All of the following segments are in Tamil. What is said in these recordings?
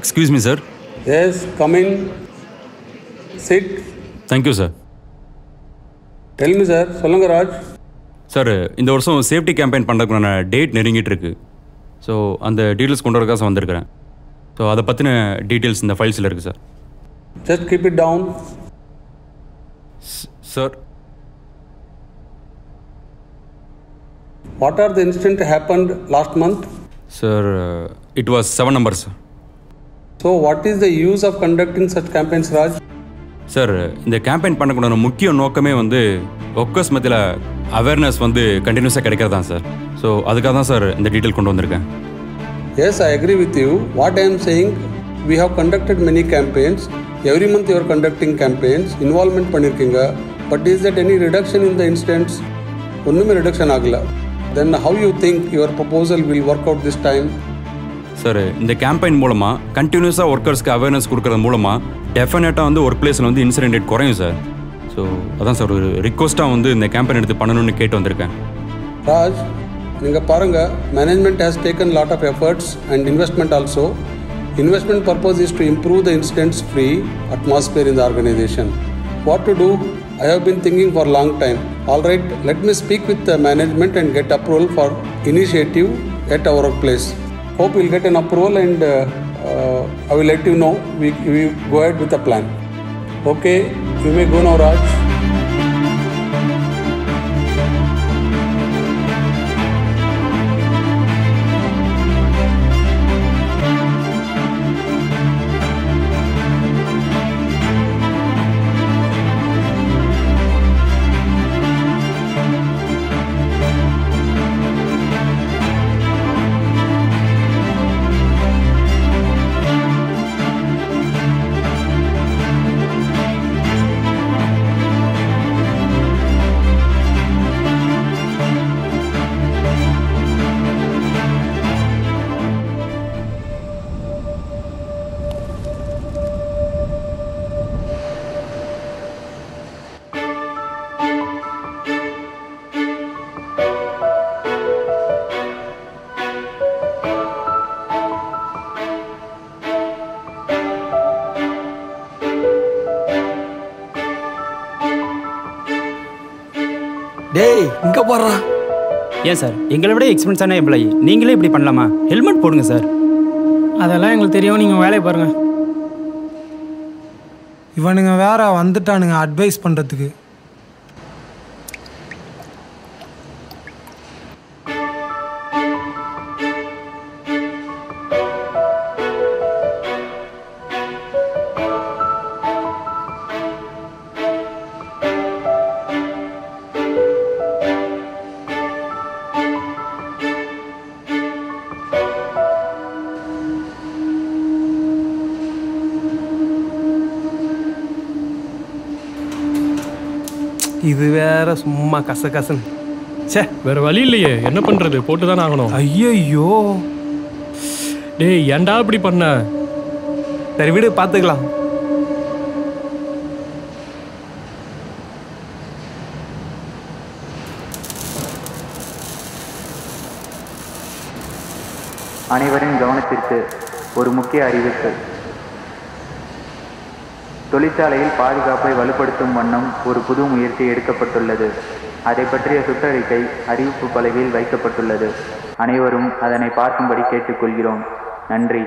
Excuse me, sir. Yes, come in. Sit. Thank you, sir. Tell me, sir. சொல்லுங்க ராஜ். சார் இந்த வருஷம் சேஃப்டி கேம்பெயின் பண்ணுறதுக்கான டேட் நெருங்கிட்டு இருக்கு. ஸோ அந்த டீட்டெயில்ஸ் கொண்டு வரக்காக வந்திருக்கிறேன். ஸோ அதை பற்றின டீட்டெயில்ஸ் இந்த ஃபைல்ஸில் இருக்குது sir. Just keep it down. Sir, What are the incident happened last month? Sir it was 7 numbers. So what is the use of conducting such campaigns, Raj? Sir இந்த கேம்பெயின் பண்ணக்கூடிய முக்கிய நோக்கமே வந்து ஒர்க்கர்ஸ் மத்தியில் அவேர்னஸ் வந்து கண்டினியூஸாக கிடைக்கிறது தான் சார். ஸோ அதுக்காக தான் சார் இந்த டீட்டெயில் கொண்டு வந்திருக்கேன். Yes, I agree with you. What I am saying, we have conducted many campaigns. Every month you are conducting campaigns. Involvement பண்ணிருக்கீங்க. But is that any reduction in the incidents? ஒன்றுமே ரிடக்ஷன் ஆகல. Then how you think your proposal will work out this time? Sir இந்த கேம்பெயின் மூலமாக கண்டினியூஸாக ஒர்க்கர்ஸ்க்கு அவேர்னஸ் கொடுக்கறது மூலமாக டெஃபினட்டாக வந்து ஒர்க் பிளேஸில் வந்து இன்சிடென்ட் ரேட் குறையும் சார். ஸோ அதான் சார் ஒரு ரிக்வஸ்ட்டாக வந்து இந்த கேம்பெயின் எடுத்து பண்ணணும்னு கேட்டு வந்திருக்கேன். ராஜ், நீங்கள் பாருங்கள், management has taken lot of efforts and investment also. Investment purpose is to improve the incident-free atmosphere in the organization. What to do? I have been thinking for a long time. All right, let me speak with the management and get approval for initiative at our workplace. Hope we'll get an approval and I will let you know. We go ahead with the plan. Okay, you may go now, Raj. டேய் இங்கே போடுறா. ஏன் சார், எங்களை விட எக்ஸ்பீரியன்ஸான எம்ப்ளாயி நீங்களே இப்படி பண்ணலாமா? ஹெல்மெட் போடுங்க சார். அதெல்லாம் எங்களுக்கு தெரியும், நீங்கள் வேலையை பாருங்கள். இவனுங்க வேற வந்துட்டானுங்க அட்வைஸ் பண்ணுறதுக்கு. இது வேற சும்மா கசகசன். சே, வேற வழி இல்லையே, என்ன பண்றது, போட்டு தானே ஆகணும். ஐயோ டேய் ஏன்டா இப்படி பண்ண? சரி விடு, பார்த்துக்கலாம். அனைவரின் கவனத்திற்கு ஒரு முக்கிய அறிவிப்பு. தொழிற்சாலையில் பாதுகாப்பை வலுப்படுத்தும் வண்ணம் ஒரு புது முயற்சி எடுக்கப்பட்டுள்ளது. அதை பற்றிய சுற்றறிக்கை அறிவிப்பு பலகையில் வைக்கப்பட்டுள்ளது. அனைவரும் அதனை பார்க்கும்படி கேட்டுக்கொள்கிறோம். நன்றி.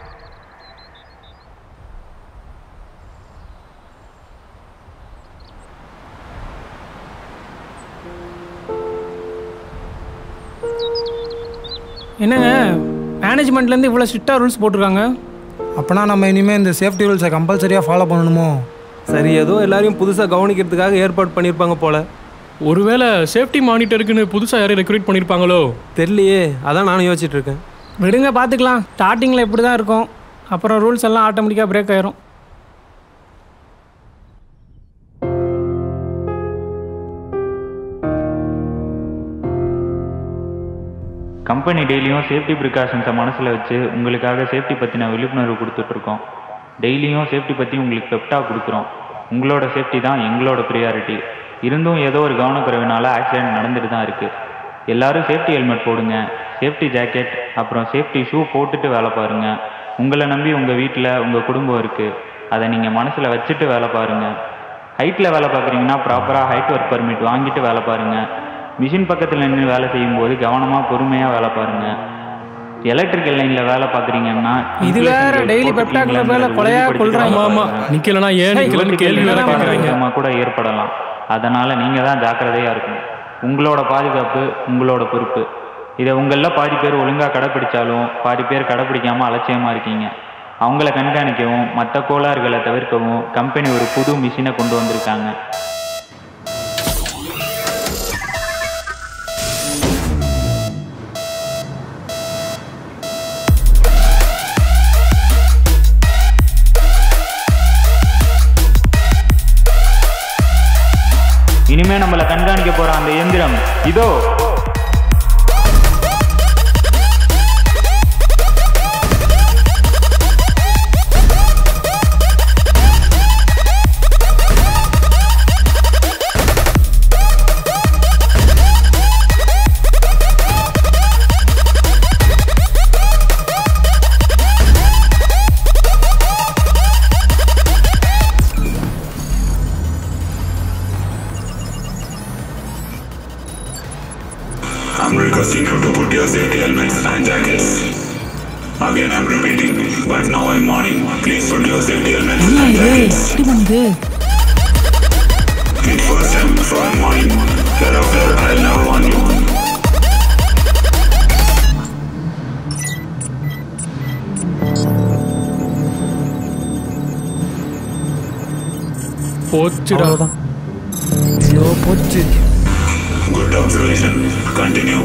என்னங்க, மேனேஜ்மெண்ட்லேருந்து இவ்வளோ ஸ்ட்ரிக்டாக ரூல்ஸ் போட்டிருக்காங்க. அப்போனா நம்ம இனிமேல் இந்த சேஃப்டி ரூல்ஸை கம்பல்சரியாக ஃபாலோ பண்ணணுமோ? சரி, ஏதோ எல்லாரையும் புதுசாக கவனிக்கிறதுக்காக ஏற்பாடு பண்ணியிருப்பாங்க போல். ஒருவேளை சேஃப்டி மானிட்டருக்குன்னு புதுசாக யாரையும் ரெக்ரூட் பண்ணியிருப்பாங்களோ? தெரியலையே, அதான் நானும் யோசிச்சுட்டு இருக்கேன். விடுங்க, பார்த்துக்கலாம். ஸ்டார்டிங்கில் இப்படி தான் இருக்கும், அப்புறம் ரூல்ஸ் எல்லாம் ஆட்டோமேட்டிக்காக பிரேக் ஆயிரும். கம்பெனி டெய்லியும் சேஃப்டி ப்ரிகாஷன்ஸை மனசில் வச்சு உங்களுக்காக சேஃப்டி பற்றின விழிப்புணர்வு கொடுத்துட்ருக்கோம். டெய்லியும் சேஃப்டி பற்றி உங்களுக்கு பெப்டாக கொடுக்குறோம். உங்களோட சேஃப்டி தான் எங்களோட ப்ரியாரிட்டி. இருந்தும் ஏதோ ஒரு கவனக்குறைவினால ஆக்சிடென்ட் நடந்துட்டு தான் இருக்குது. எல்லோரும் சேஃப்டி ஹெல்மெட் போடுங்க, சேஃப்டி ஜாக்கெட் அப்புறம் சேஃப்டி ஷூ போட்டுட்டு வேலை பாருங்கள். உங்களை நம்பி உங்கள் வீட்டில் உங்கள் குடும்பம் இருக்குது. அதை நீங்கள் மனசில் வச்சுட்டு வேலை பாருங்கள். ஹைட்டில் வேலை பார்க்குறீங்கன்னா ப்ராப்பராக ஹைட் ஒர்க் பர்மிட் வாங்கிட்டு வேலை பாருங்கள். மிஷின் பக்கத்தில் நின்று வேலை செய்யும்போது கவனமாக பொறுமையாக வேலை பாருங்கள். எலக்ட்ரிக்கல் லைனில் வேலை பார்க்குறீங்கன்னா இது வேற டெய்லி பெப்டாக்ல வேலை கொலையா கொள்றாங்க. ஆமா நிக்கலனா ஏன் நிக்கலன்னு கேள்வி வேற கேட்குறாங்க கூட ஏற்படலாம். அதனால் நீங்கள் தான் ஜாக்கிரதையாக இருக்கணும். உங்களோட பாதுகாப்பு உங்களோட பொறுப்பு. இதை உங்களில் பாதி பேர் ஒழுங்காக கடைப்பிடிச்சாலும் பாதி பேர் கடைப்பிடிக்காமல் அலட்சியமாக இருக்கீங்க. அவங்கள கண்காணிக்கவும் மற்ற கோளாறுகளை தவிர்க்கவும் கம்பெனி ஒரு புது மிஷினை கொண்டு வந்திருக்காங்க. இனிமே நம்மளை கண்காணிக்க போற அந்த இயந்திரம் இதோ. I'm requesting you to put your safety helmets and jackets. Again, I'm repeating, but now I'm warning. Please put your safety helmets and jackets. It first time, so I'm warning. Thereafter, I'll never warn you. போச்சுடா. ஐயோ போச்சு. Good observation. Continue.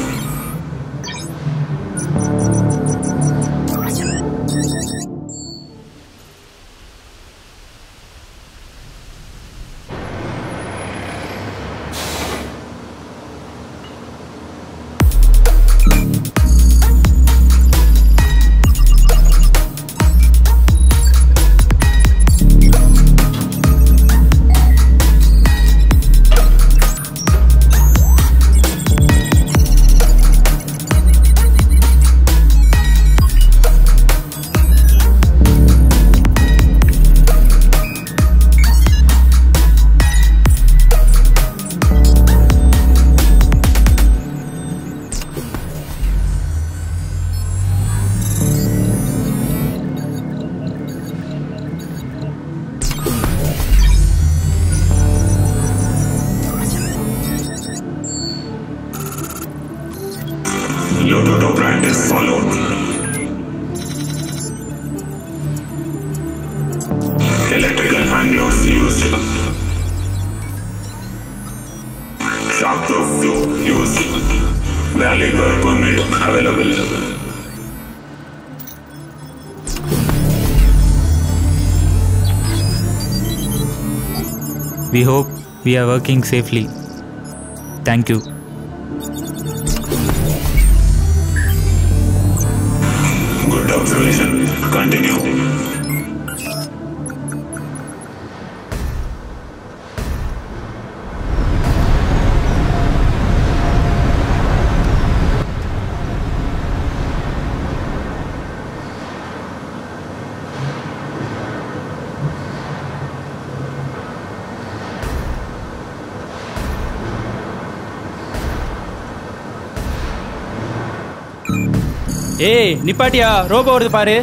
Lototo brand is followed. Electrical hand gloves used. Shockproof used. Valid work permit available. We hope we are working safely. Thank you. Good observation. Continue. ஏய் நிப்பாட்டியா, ரோபோ வருது பாரு.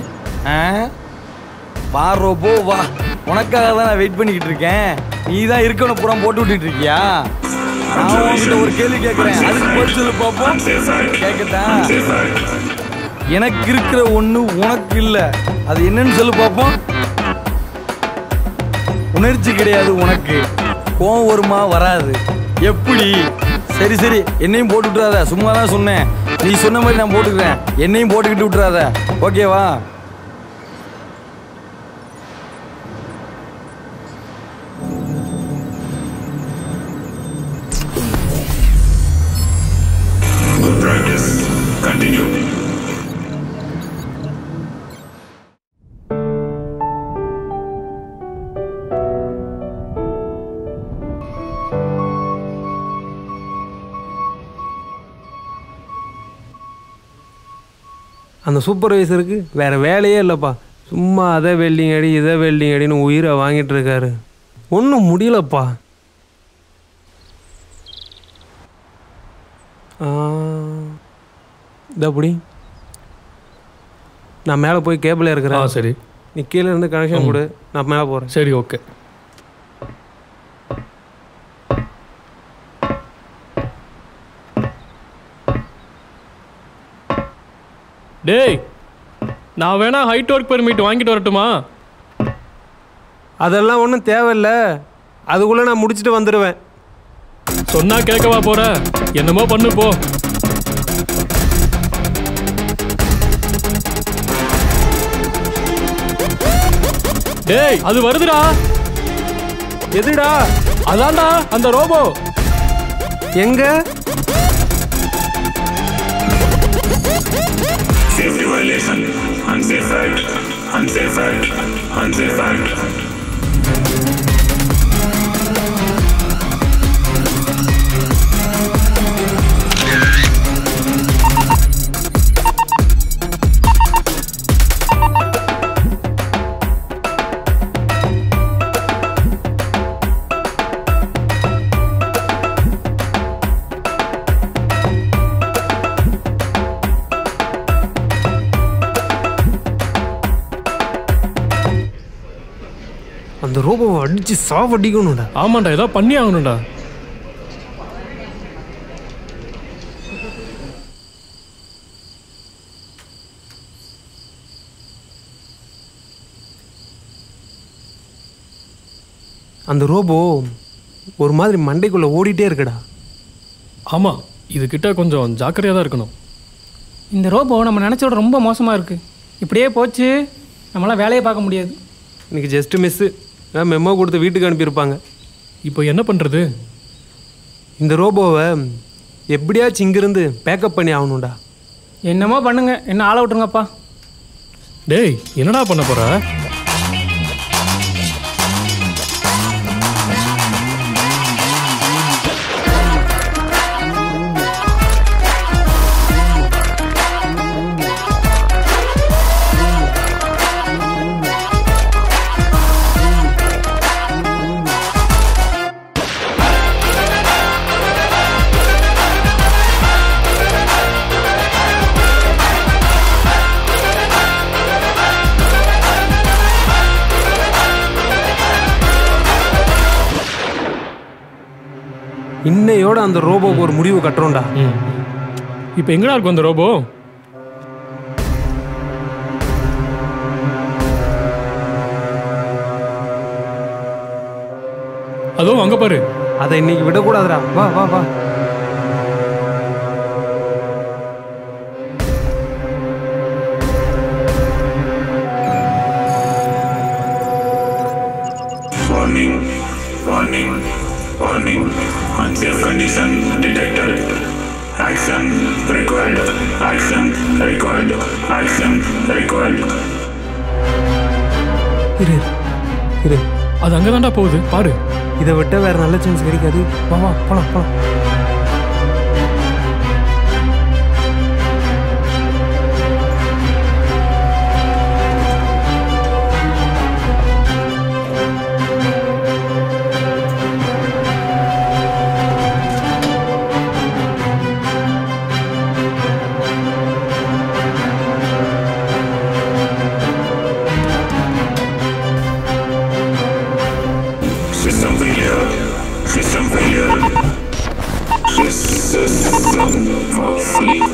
வா ரோபோ வா, உனக்காக தான் நான் வெயிட் பண்ணிக்கிட்டு இருக்கேன். நீ தான் இருக்கணும் புறம் போட்டு விட்டுட்டு இருக்கியா? நான் உன்கிட்ட ஒரு கேள்வி கேட்குறேன், அதுக்கு பதில் சொல்லு பார்ப்போம். கேட்கட்டா? எனக்கு இருக்கிற ஒன்று உனக்கு இல்லை, அது என்னன்னு சொல்லு பார்ப்போம். உணர்ச்சி கிடையாது உனக்கு, கோவம் வருமா வராது, எப்படி? சரி சரி, என்னையும் போட்டு விட்டுறாத, சும்மா தான் சொன்னேன். நீ சொன்ன மாதிரி நான் போட்டுக்கிறேன், என்னையும் போட்டுக்கிட்டு விட்டுறாத, ஓகேவா? Good practice. Continue. அந்த சூப்பர்வைசருக்கு வேறு வேலையே இல்லைப்பா. சும்மா அதை வெல்டிங் அடி இதை வெல்டிங் அடின்னு உயிரை வாங்கிட்டு இருக்காரு. ஒன்றும் முடியலப்பா. இதப்படி நான் மேலே போய் கேபிள் இருக்கிறேன். சரி, நீ கீழே இருந்து கனெக்ஷன் கொடு, நான் மேலே போகிறேன். சரி, ஓகே. டேய், நான் வேணா ஹைட் ஒர்க் பெர்மிட் வாங்கிட்டு வரட்டுமா? அதெல்லாம் ஒன்றும் தேவையில்லை, அதுக்குள்ளே நான் முடிச்சுட்டு வந்துடுவேன். சொன்னா கேட்கவா போற? என்னமோ பண்ணு போ. டேய், அது வருதுடா. எதுடா? அதான்டா அந்த ரோபோ. எங்க? Safety violation, unsafe act, unsafe act, unsafe act. அந்த ரோபோவை அடிச்சு சாவடிக்கணும்டா. ஆமாண்டா, ஏதோ பண்ணி ஆகணும்டா. அந்த ரோபோ ஒரு மாதிரி மண்டைக்குள்ள ஓடிட்டே இருக்குடா. ஆமா, இது கிட்ட கொஞ்சம் ஜாக்கிரதையா தான் இருக்கணும். இந்த ரோபோ நம்ம நினச்சோட ரொம்ப மோசமாக இருக்குது. இப்படியே போச்சு நம்மளாம் வேலையை பார்க்க முடியாது. இன்னைக்கு ஜஸ்ட் மிஸ்ஸு, மெமோ கொடுத்து வீட்டுக்கு அனுப்பியிருப்பாங்க. இப்போ என்ன பண்ணுறது? இந்த ரோபோவை எப்படியாச்சும் இங்கிருந்து பேக்கப் பண்ணி ஆகணும்டா. என்னமோ பண்ணுங்க, என்ன ஆள விட்டுருங்கப்பா. டேய், என்னடா பண்ண போற? இன்னையோட அந்த ரோபோக்கு ஒரு முடிவு கட்டுறோம்டா. இப்போ எங்கடா இருக்கும் அந்த ரோபோ? அதுவும் அங்க பாரு. அதை இன்னைக்கு விடக்கூடாதுடா. வா வா வா. Warning, warning, warning. Unsafe condition detected. Action required. Action required. Action required. இரு இரு, அது அங்கதான்டா போகுது பாரு. இதை விட்ட வேற நல்ல சான்ஸ் கிடைக்காது. வா வா போலாம் போலாம். System failure. System failure. System failure.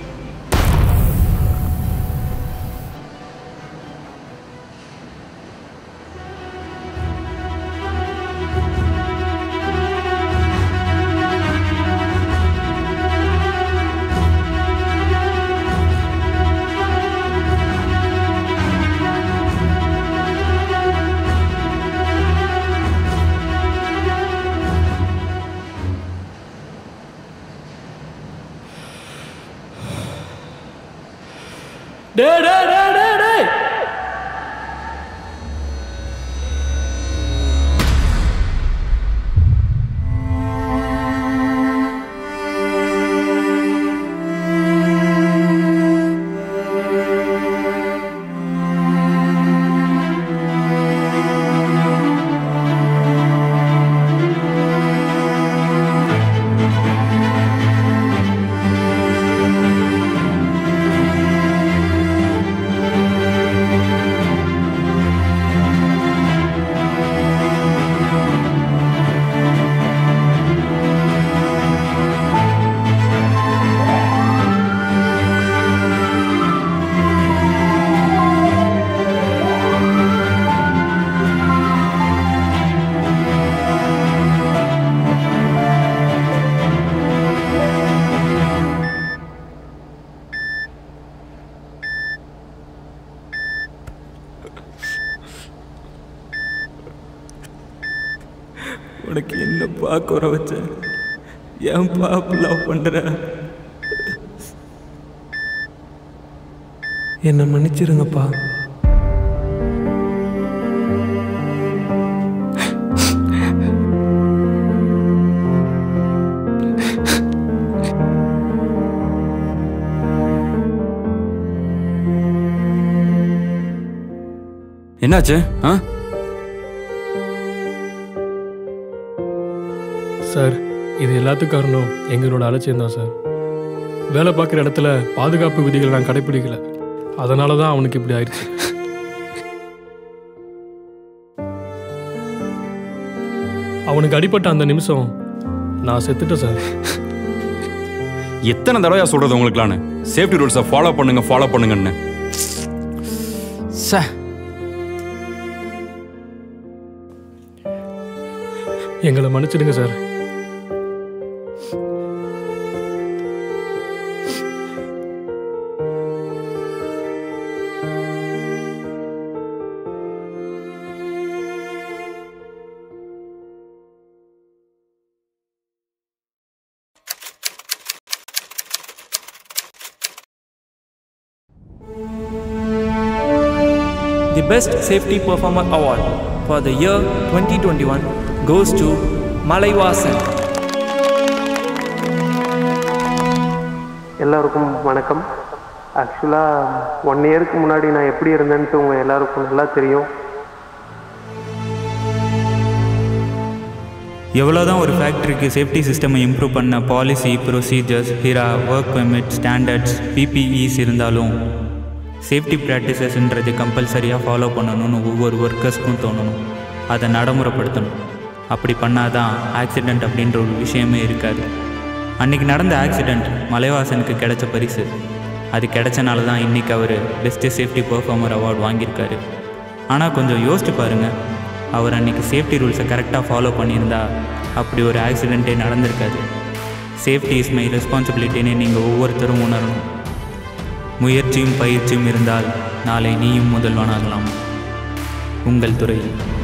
டேய் டேய் டேய் டேய் டேய். உனக்கு என்னப்பா குறை வச்சேன்? ஏன்பா லவ் பண்ணுற? என்னை மன்னிச்சிருங்கப்பா. என்னாச்சு? சார், இது எல்லாத்துக்கும் காரணம் எங்களோட அலட்சியம் தான் சார். வேலை பார்க்குற இடத்துல பாதுகாப்பு விதிகளை நான் கடைப்பிடிக்கல. அதனால தான் அவனுக்கு இப்படி ஆயிடுச்சு. அவனுக்கு அடிபட்ட அந்த நிமிஷம் நான் செத்துட்டேன் சார். எத்தனை தடவையா சொல்றது உங்களுக்குலான்னு சேஃப்டி ரூல்ஸை ஃபாலோ பண்ணுங்கன்னு. எங்களை மன்னிச்சிடுங்க sir. The Best Safety Performer Award for the year 2021 goes to Malaivasan. எல்லாருக்கும் வணக்கம். ஆக்சுவலாக 1 இயருக்கு முன்னாடி நான் எப்படி இருந்தேன்ட்டு உங்கள் எல்லாருக்கும் நல்லா தெரியும். எவ்வளோதான் ஒரு ஃபேக்ட்ரிக்கு சேஃப்டி சிஸ்டமை இம்ப்ரூவ் பண்ண policy, procedures, HIRA, work permit, standards, PPEs இருந்தாலும் சேஃப்டி ப்ராக்டிசஸ்ன்றது கம்பல்சரியாக ஃபாலோ பண்ணணும்னு ஒவ்வொரு ஒர்க்கர்ஸ்க்கும் தோணணும். அதை நடைமுறைப்படுத்தணும். அப்படி பண்ணாதான் ஆக்சிடெண்ட் அப்படின்ற ஒரு விஷயமே இருக்காது. அன்றைக்கி நடந்த ஆக்சிடெண்ட் மலைவாசனுக்கு கிடைச்ச பரிசு. அது கிடைச்சனால தான் இன்றைக்கி அவர் பெஸ்ட்டு சேஃப்டி பெர்ஃபார்மர் அவார்டு வாங்கியிருக்காரு. ஆனால் கொஞ்சம் யோசிச்சு பாருங்கள், அவர் அன்றைக்கி சேஃப்டி ரூல்ஸை கரெக்டாக ஃபாலோ பண்ணியிருந்தா அப்படி ஒரு ஆக்சிடெண்ட்டே நடந்திருக்காது. சேஃப்டி இஸ் மை ரெஸ்பான்சிபிலிட்டின்னு நீங்கள் ஒவ்வொருத்தரும் உணரணும். முயற்சியும் பயிற்சியும் இருந்தால் நாளை நீயும் முதல்வனாகலாம். உங்கள் துறையில்.